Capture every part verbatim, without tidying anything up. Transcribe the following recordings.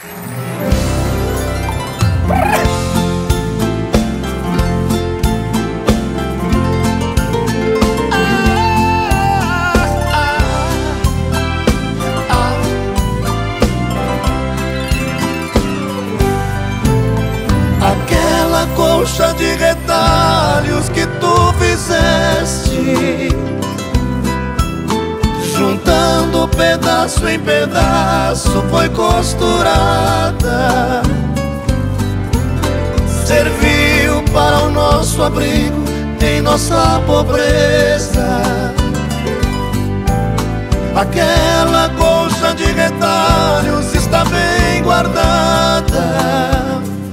Aquela colcha de retalhos que tu fizeste, juntando pedaço em pedaço, foi costurada. Serviu para o nosso abrigo em nossa pobreza. Aquela colcha de retalhos está bem guardada.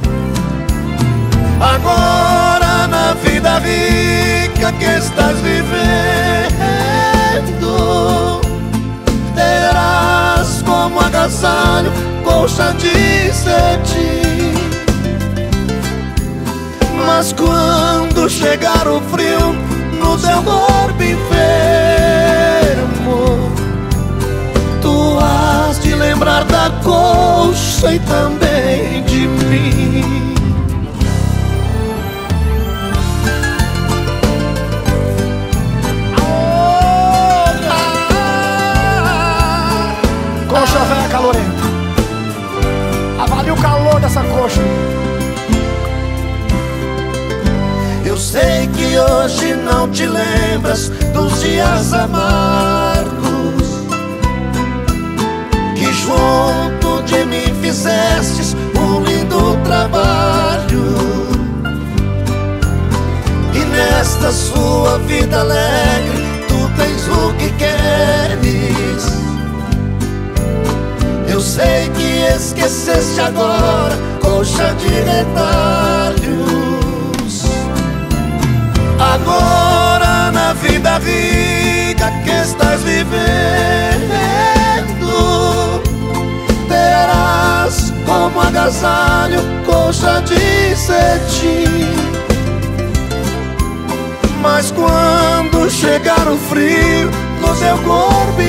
Agora na vida rica que estás vivendo, terás como agasalho colcha de cetim. Mas quando chegar o frio no teu corpo enfermo, tu has de lembrar da colcha e também de mim. Coxa velha calorenta, avalie o calor dessa coxa. Eu sei que hoje não te lembras dos dias amargos que junto de mim fizestes um lindo trabalho. E nesta sua vida alegre tu tens o que queres. Eu sei que esqueceste agora, colcha de retalhos. Agora na vida rica que estás vivendo, terás como agasalho colcha de cetim. Mas quando chegar o frio no teu corpo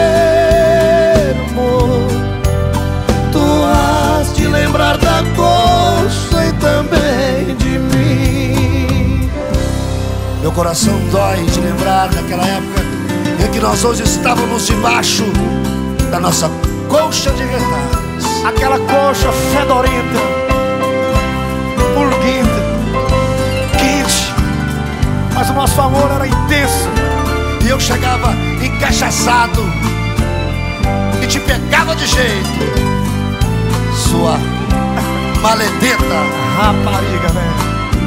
enfermo, tu has de lembrar da colcha e também de mim. Meu coração dói de lembrar daquela época em que nós hoje estávamos debaixo da nossa colcha de retalhos. Aquela colcha fedorenta, pulguenta, quente, mas o nosso amor era intenso. E eu chegava encaixaçado e te pegava de jeito, sua maledeta. Rapariga, velho.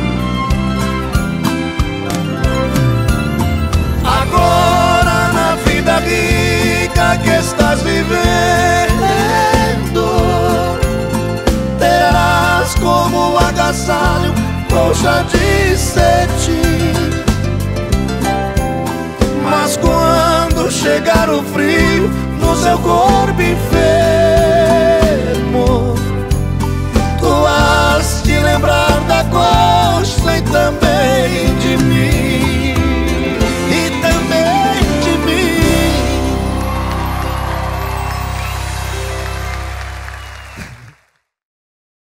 Agora na vida rica que estás vivendo, terás como agasalho colcha de cetim. Mas quando chegar o frio